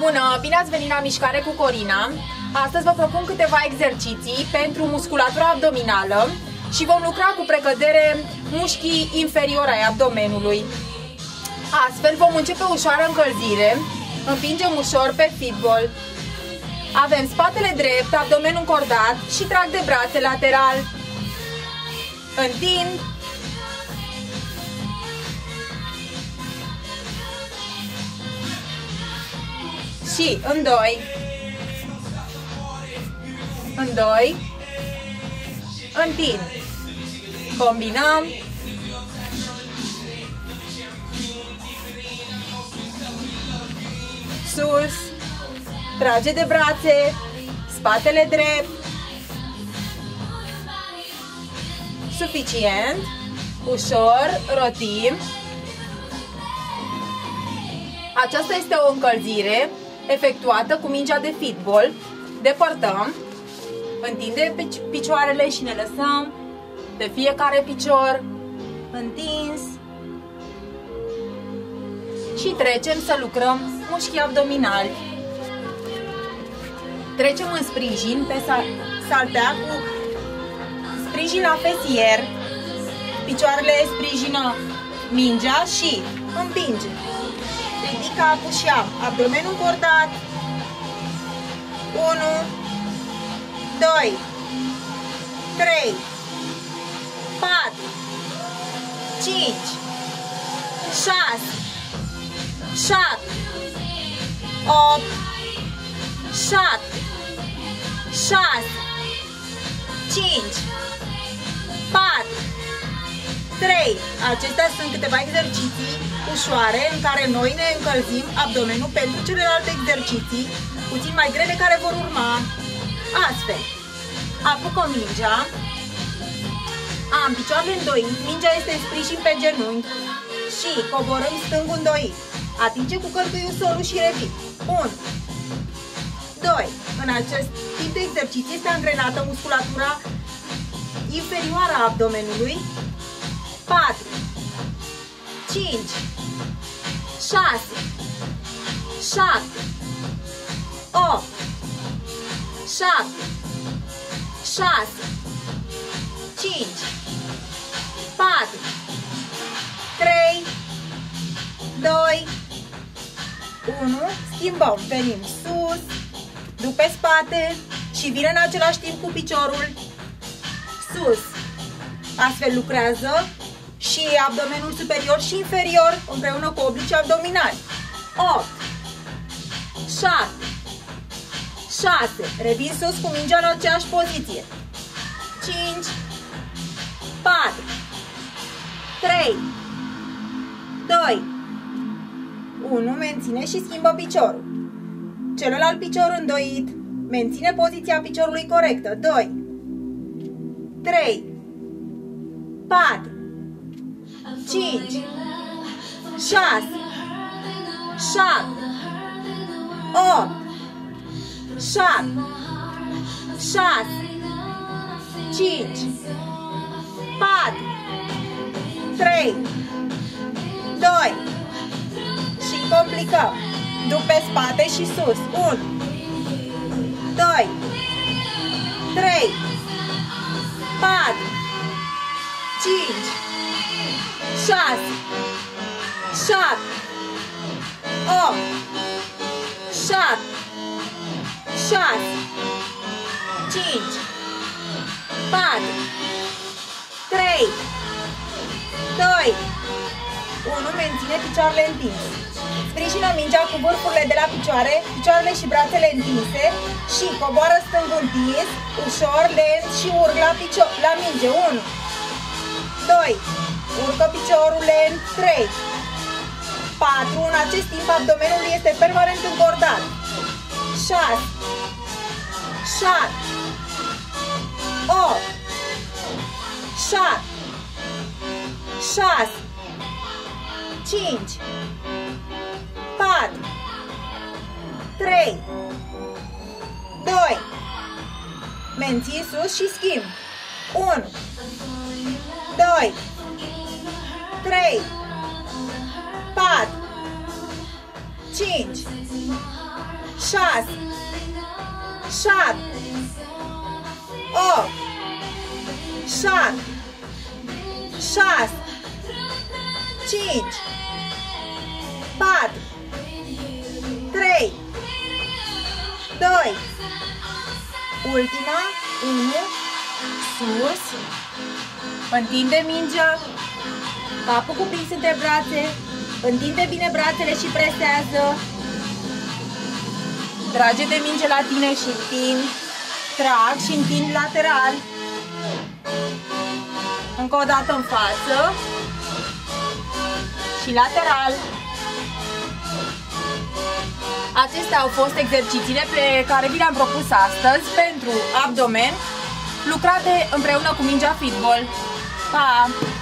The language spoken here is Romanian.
Bună! Bine ați venit la Mișcare cu Corina! Astăzi vă propun câteva exerciții pentru musculatura abdominală și vom lucra cu precădere mușchii inferiori ai abdomenului. Astfel vom începe ușoară încălzire, împingem ușor pe fitball. Avem spatele drept, abdomenul încordat și trag de brațe lateral. Întind. Și în 2, în 2, întind, combinăm, sus, trage de brațe, spatele drept, suficient, ușor, rotim. Aceasta este o încălzire efectuată cu mingea de fitball. Depărtăm, întindem picioarele și ne lăsăm pe fiecare picior întins și trecem să lucrăm mușchii abdominali. Trecem în sprijin pe saltea cu sprijin la fesier, picioarele sprijină mingea și împinge. Ridic capul și am abdomenul încordat. 1, 2, 3, 4, 5, 6, 7, 8, 7, 6, 5, 4, 3. Acestea sunt câteva exerciții ușoare în care noi ne încălzim abdomenul pentru celelalte exerciții puțin mai grele care vor urma. Astfel, apucă mingea, am picioarele îndoit, mingea este în sprijin pe genunchi și coborâm stângul îndoit. Atinge cu călcâiul solul și revin. 1, 2. În acest tip de exerciții este angrenată musculatura inferioară a abdomenului. 4, 5, 6, 7, 8, 7, 6, 5, 4, 3, 2, 1. Schimbăm, venim sus, duc pe spate și vin în același timp cu piciorul sus. Astfel lucrează și abdomenul superior și inferior împreună cu oblicii abdominali. 8, 7, 6, revin sus cu mingea în aceeași poziție. 5, 4, 3, 2, 1, menține și schimbă piciorul. Celălalt picior îndoit, menține poziția piciorului corectă. 2, 3, 4, 5, 6, 7, 8, 7, 6, 5, 4, 3, 2 și complicăm. Duc pe spate și sus. 1, 2, 3, 4, 5, 6, 7, 8, 7, 6, 5, 4, 3, 2, 1. Menține picioarele întinse. Sprijină mingea cu vârfurile de la picioare, picioarele și brațele întinse și coboară stângul întins, ușor, lent și urc la minge. 1, 2, urcă piciorul lent. 3, 4. În acest timp abdomenul este permanent încordat. 6, 7, 8, 7, 6, 5, 4, 3, 2, menții sus și schimb. 1, 2, 3, 4, 5, 6, 7, 8, 7, 6, 5, 4, 3, 2, ultima, 1, sus, întinde mingea, capul cuprins între brațe, întinde bine brațele și presează, trage de minge la tine și întind, trag și întind lateral, încă o dată în față și lateral. Acestea au fost exercițiile pe care vi le-am propus astăzi pentru abdomen, lucrate împreună cu mingea fitball. Pa!